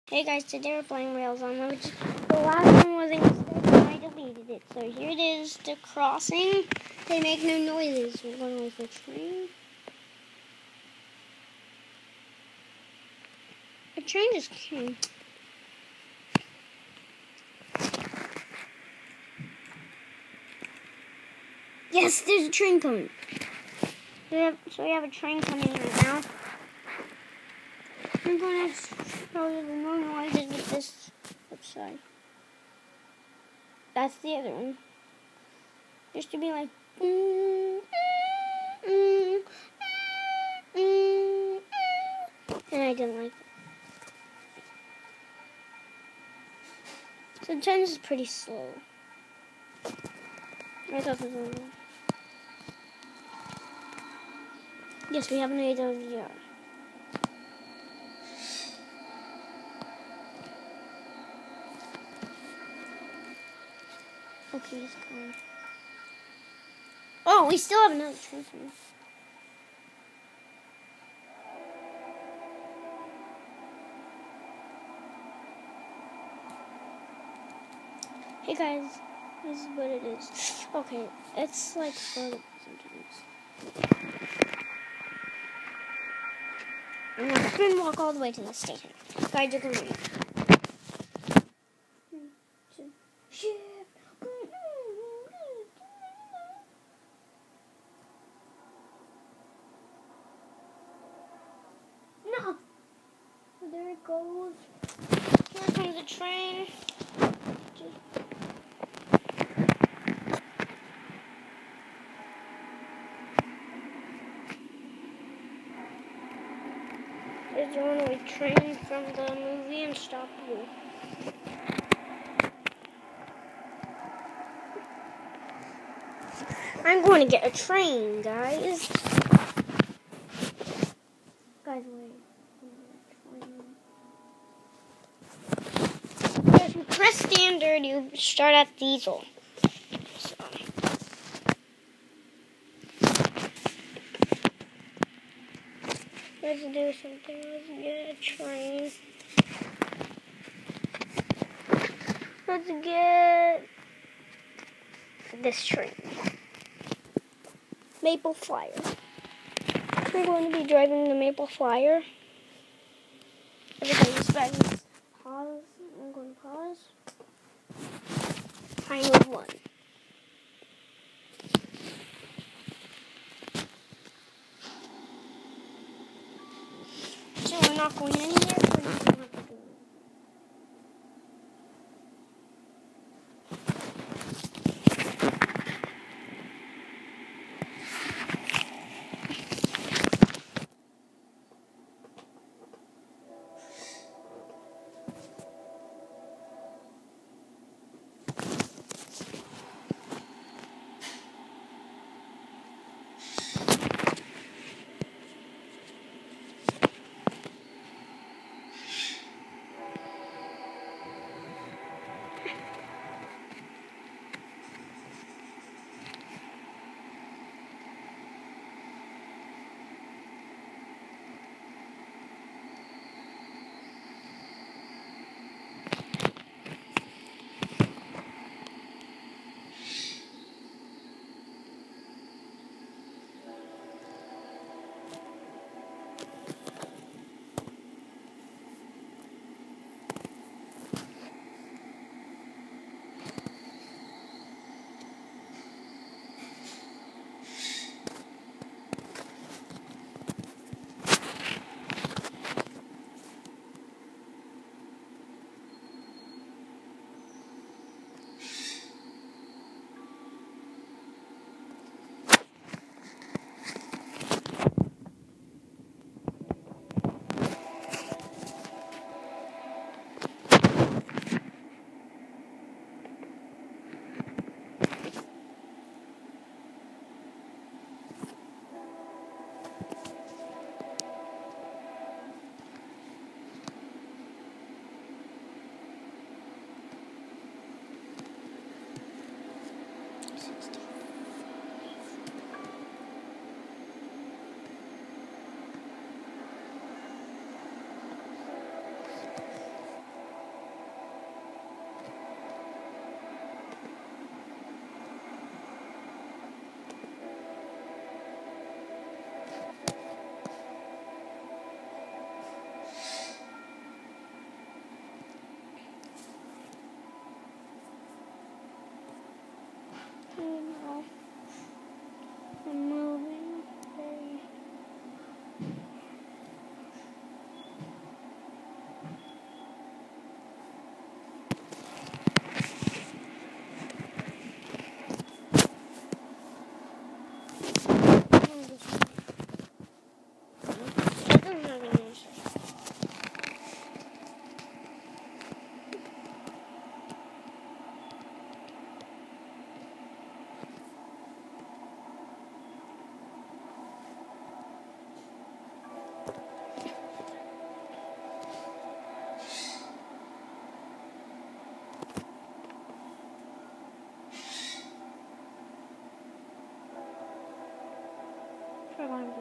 Hey guys, today we're playing Rails on which the last one was a mistake and I deleted it. So here it is, the crossing. They make no noises. We're going with the train. A train just came. Yes, there's a train coming. So we have a train coming right now. I'm going to show you the no noises with this outside. That's the other one. Just to be like, and I didn't like it. Sometimes it's pretty slow. I thought it was over. Yes, we have an AWR. Okay, it's gone. Oh, we still have another train coming. Hey guys, this is what it is. Okay, it's like further sometimes. I'm gonna spin walk all the way to the station. Guys, you're gonna No! There it goes. Here comes the train. There's the runaway train from the movie Unstoppable. I'm going to get a train, guys. Guys, wait. If you press standard, you start at diesel. So. Let's do something. Let's get a train. Let's get this train. Maple Flyer. We're going to be driving the Maple Flyer. Everything is back. Pause. I'm going to pause. Pinewood 1. So we're not going anywhere. We're just going to have to go.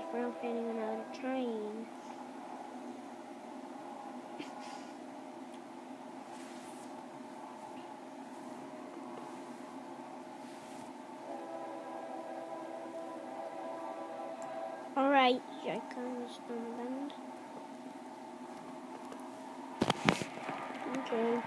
rail fanning another train. Alright, here comes Bend. Okay.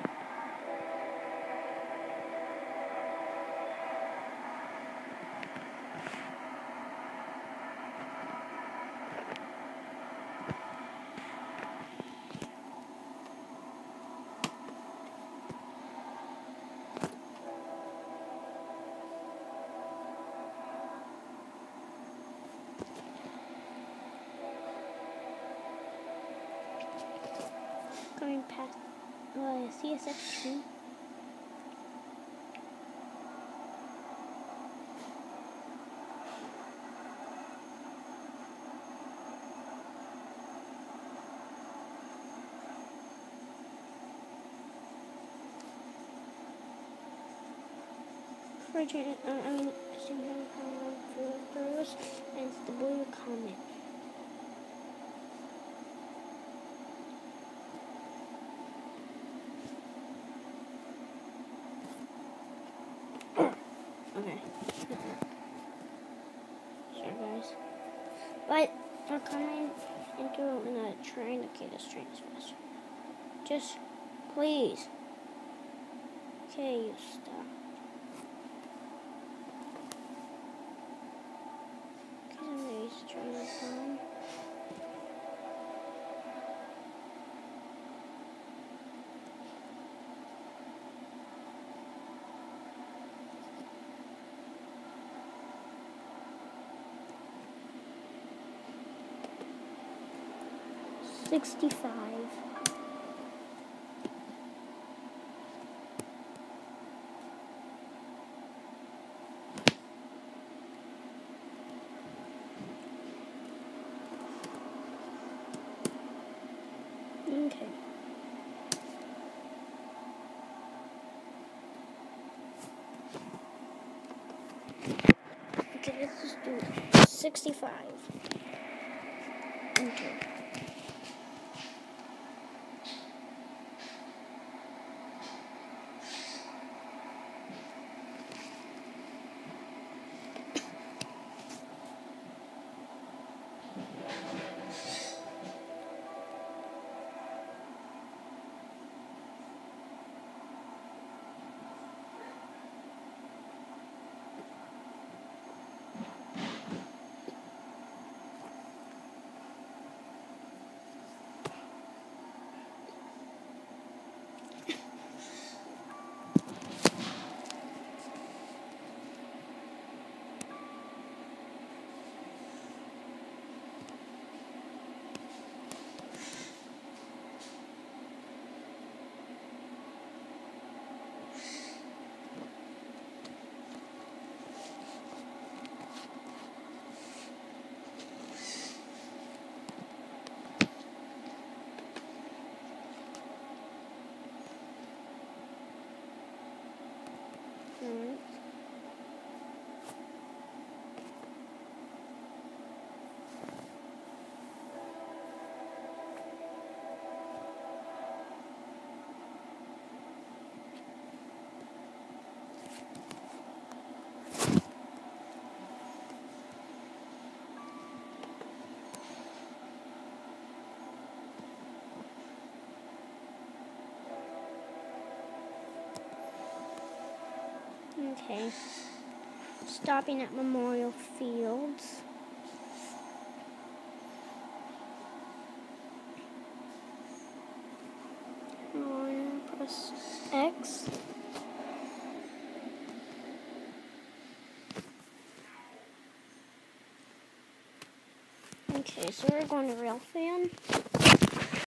Going past CSX train. Assuming and it's the Blue Comet. Okay. Sorry, guys. But we're coming into a train. Okay, this train is faster. Just please. Okay, you stop. Okay, somebody's train is on. $65. Okay. Okay, let's just do 65. Okay. Alright. Okay. Stopping at Memorial Fields. Press X. Okay, so we're going to Railfan.